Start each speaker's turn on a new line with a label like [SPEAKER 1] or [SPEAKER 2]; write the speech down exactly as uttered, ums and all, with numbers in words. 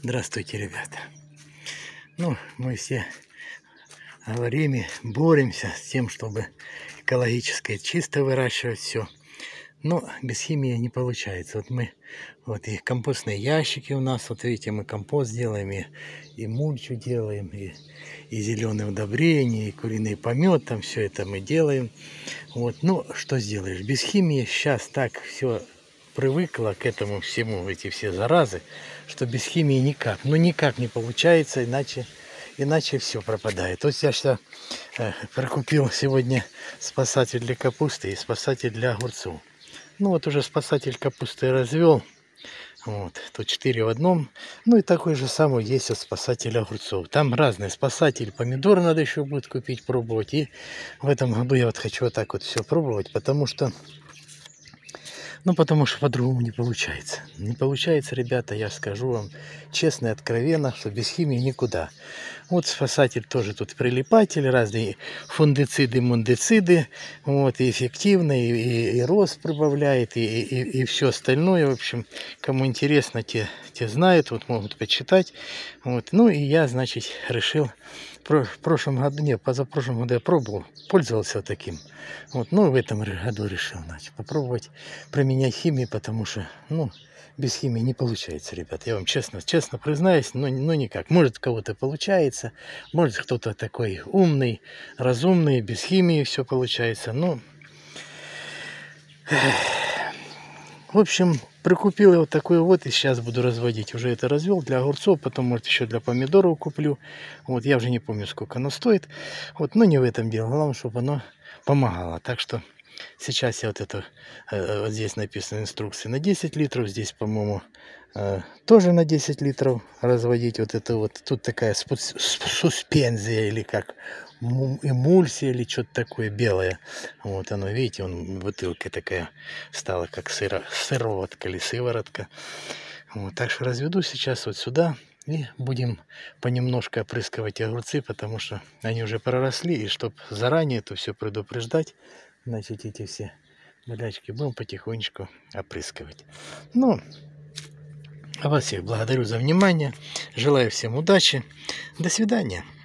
[SPEAKER 1] Здравствуйте, ребята. Ну, мы все говорим и боремся с тем, чтобы экологически и чисто выращивать все. Но без химии не получается. Вот мы, вот и компостные ящики у нас, вот видите, мы компост делаем, и, и мульчу делаем, и, и зеленое удобрение, и куриный помет, там все это мы делаем. Вот, ну, что сделаешь? Без химии сейчас так все привыкла к этому всему, эти все заразы, что без химии никак. Ну, никак не получается, иначе, иначе все пропадает. Вот я сейчас э, прикупил сегодня спасатель для капусты и спасатель для огурцов. Ну, вот уже спасатель капусты развел. Вот, тут четыре в одном. Ну и такой же самый есть вот спасатель огурцов. Там разные спасатели. Помидор надо еще будет купить, пробовать. И в этом году я вот хочу вот так вот все пробовать, потому что Ну, потому что по-другому не получается. Не получается, ребята, я скажу вам честно и откровенно, что без химии никуда. Вот спасатель тоже тут прилипатель, разные фунгициды, мундициды. Вот, и эффективно, и, и, и рост прибавляет, и, и, и все остальное. В общем, кому интересно, те, те знают, вот могут почитать. Вот. Ну, и я, значит, решил... В прошлом году, нет, позапрошлом году я пробовал, пользовался таким. Вот, ну, в этом году решил, значит, попробовать применять химию, потому что, ну, без химии не получается, ребят. Я вам честно, честно признаюсь, но, но никак. Может, у кого-то получается, может, кто-то такой умный, разумный, без химии все получается, но... В общем, прикупил я вот такой вот, и сейчас буду разводить. Уже это развел для огурцов, потом, может, еще для помидоров куплю. Вот, я уже не помню, сколько оно стоит. Вот, но не в этом дело. Главное, чтобы оно помогало. Так что сейчас я вот это, вот здесь написано инструкция на десять литров. Здесь, по-моему, тоже на десять литров разводить. Вот это вот, тут такая суспензия или как... эмульсия или что-то такое белое. Вот оно, видите, он бутылка такая стала, как сыро, сыроватка или сыворотка. Вот, так что разведу сейчас вот сюда и будем понемножку опрыскивать огурцы, потому что они уже проросли, и чтобы заранее это все предупреждать, значит, эти все болячки будем потихонечку опрыскивать. Ну, а вас всех благодарю за внимание, желаю всем удачи, до свидания.